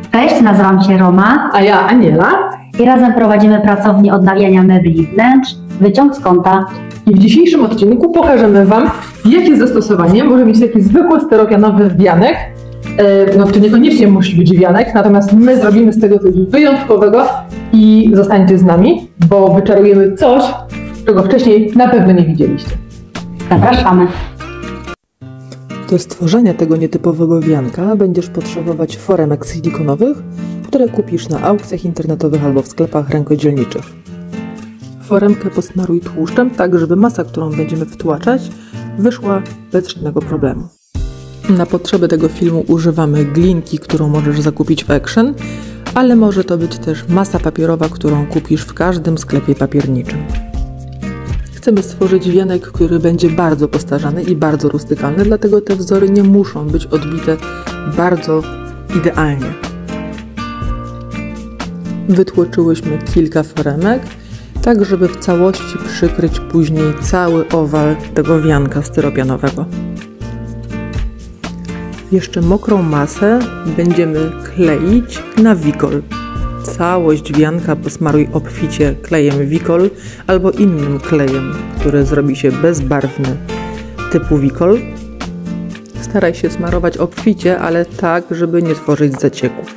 Cześć, nazywam się Roma. A ja Aniela. I razem prowadzimy pracownię odnawiania mebli wnętrz, wyciąg z kąta. I w dzisiejszym odcinku pokażemy Wam, jakie zastosowanie może mieć taki zwykły steropianowy wianek. No to niekoniecznie musi być wianek, natomiast my zrobimy z tego coś wyjątkowego i zostańcie z nami, bo wyczarujemy coś, czego wcześniej na pewno nie widzieliście. Zapraszamy. Do stworzenia tego nietypowego wianka będziesz potrzebować foremek silikonowych, które kupisz na aukcjach internetowych albo w sklepach rękodzielniczych. Foremkę posmaruj tłuszczem, tak żeby masa, którą będziemy wtłaczać, wyszła bez żadnego problemu. Na potrzeby tego filmu używamy glinki, którą możesz zakupić w Action, ale może to być też masa papierowa, którą kupisz w każdym sklepie papierniczym. Chcemy stworzyć wianek, który będzie bardzo postarzany i bardzo rustykalny, dlatego te wzory nie muszą być odbite bardzo idealnie. Wytłoczyłyśmy kilka foremek, tak żeby w całości przykryć później cały owal tego wianka styropianowego. Jeszcze mokrą masę będziemy kleić na wikol. Całość wianka posmaruj obficie klejem wikol albo innym klejem, który zrobi się bezbarwny typu wikol. Staraj się smarować obficie, ale tak, żeby nie tworzyć zacieków.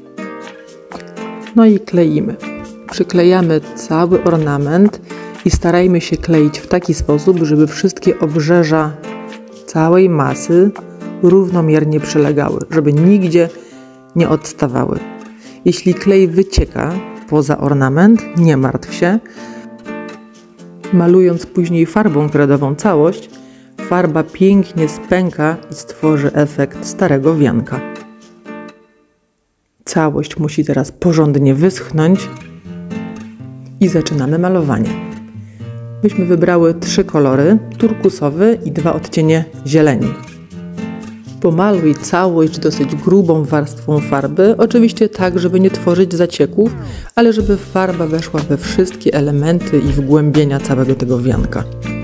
No i kleimy. Przyklejamy cały ornament i starajmy się kleić w taki sposób, żeby wszystkie obrzeża całej masy równomiernie przylegały, żeby nigdzie nie odstawały. Jeśli klej wycieka poza ornament, nie martw się. Malując później farbą kredową całość, farba pięknie spęka i stworzy efekt starego wianka. Całość musi teraz porządnie wyschnąć i zaczynamy malowanie. Myśmy wybrały 3 kolory, turkusowy i 2 odcienie zieleni. Pomaluj całość dosyć grubą warstwą farby, oczywiście tak, żeby nie tworzyć zacieków, ale żeby farba weszła we wszystkie elementy i wgłębienia całego tego wianka.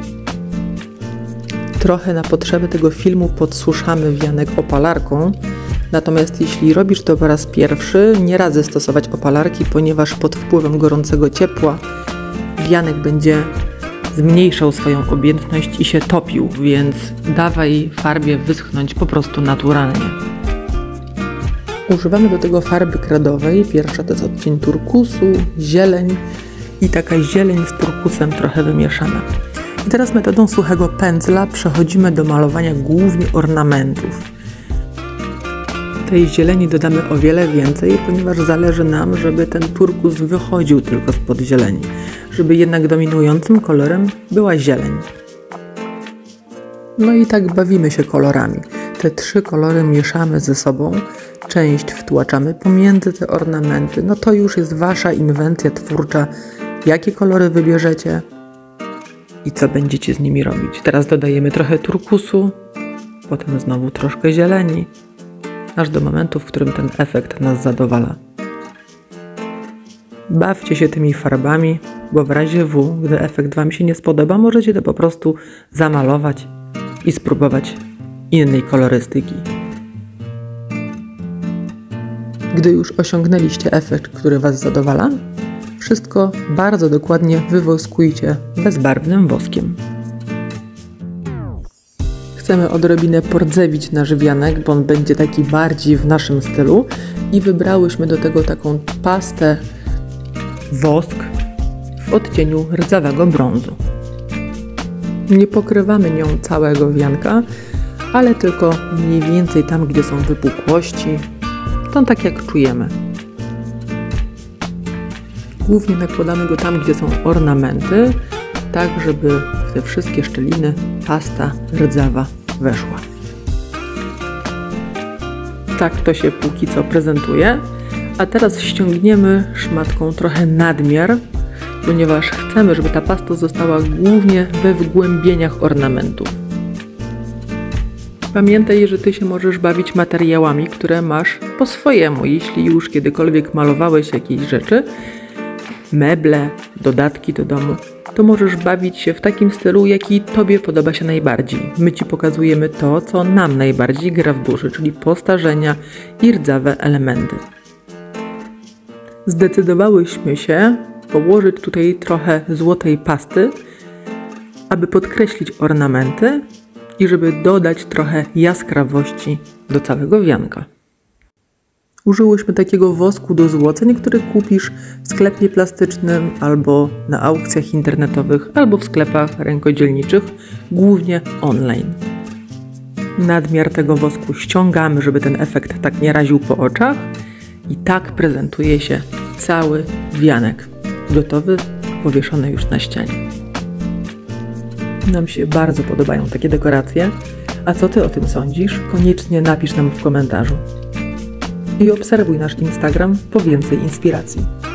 Trochę na potrzeby tego filmu podsuszamy wianek opalarką, natomiast jeśli robisz to po raz pierwszy, nie radzę stosować opalarki, ponieważ pod wpływem gorącego ciepła wianek będzie zmniejszał swoją objętność i się topił, więc dawaj farbie wyschnąć po prostu naturalnie. Używamy do tego farby kredowej. Pierwsza to jest odcień turkusu, zieleń i taka zieleń z turkusem trochę wymieszana. I teraz metodą suchego pędzla przechodzimy do malowania głównie ornamentów. Tej zieleni dodamy o wiele więcej, ponieważ zależy nam, żeby ten turkus wychodził tylko spod zieleni, żeby jednak dominującym kolorem była zieleń. No i tak bawimy się kolorami. Te 3 kolory mieszamy ze sobą, część wtłaczamy pomiędzy te ornamenty. No to już jest Wasza inwencja twórcza, jakie kolory wybierzecie i co będziecie z nimi robić. Teraz dodajemy trochę turkusu, potem znowu troszkę zieleni, aż do momentu, w którym ten efekt nas zadowala. Bawcie się tymi farbami, bo w razie W, gdy efekt Wam się nie spodoba, możecie to po prostu zamalować i spróbować innej kolorystyki. Gdy już osiągnęliście efekt, który Was zadowala, wszystko bardzo dokładnie wywoskujcie bezbarwnym woskiem. Chcemy odrobinę pordzewić nasz wianek, bo on będzie taki bardziej w naszym stylu i wybrałyśmy do tego taką pastę wosk w odcieniu rdzawego brązu. Nie pokrywamy nią całego wianka, ale tylko mniej więcej tam, gdzie są wypukłości, to tak jak czujemy. Głównie nakładamy go tam, gdzie są ornamenty, tak żeby w te wszystkie szczeliny pasta rdzawa weszła. Tak to się póki co prezentuje. A teraz ściągniemy szmatką trochę nadmiar, ponieważ chcemy, żeby ta pasta została głównie we wgłębieniach ornamentów. Pamiętaj, że Ty się możesz bawić materiałami, które masz po swojemu. Jeśli już kiedykolwiek malowałeś jakieś rzeczy, meble, dodatki do domu, to możesz bawić się w takim stylu, jaki Tobie podoba się najbardziej. My Ci pokazujemy to, co nam najbardziej gra w duszy, czyli postarzenia i rdzawe elementy. Zdecydowałyśmy się położyć tutaj trochę złotej pasty, aby podkreślić ornamenty i żeby dodać trochę jaskrawości do całego wianka. Użyłyśmy takiego wosku do złoceń, który kupisz w sklepie plastycznym albo na aukcjach internetowych, albo w sklepach rękodzielniczych, głównie online. Nadmiar tego wosku ściągamy, żeby ten efekt tak nie raził po oczach i tak prezentuje się cały wianek. Gotowy, powieszony już na ścianie. Nam się bardzo podobają takie dekoracje. A co Ty o tym sądzisz? Koniecznie napisz nam w komentarzu. I obserwuj nasz Instagram po więcej inspiracji.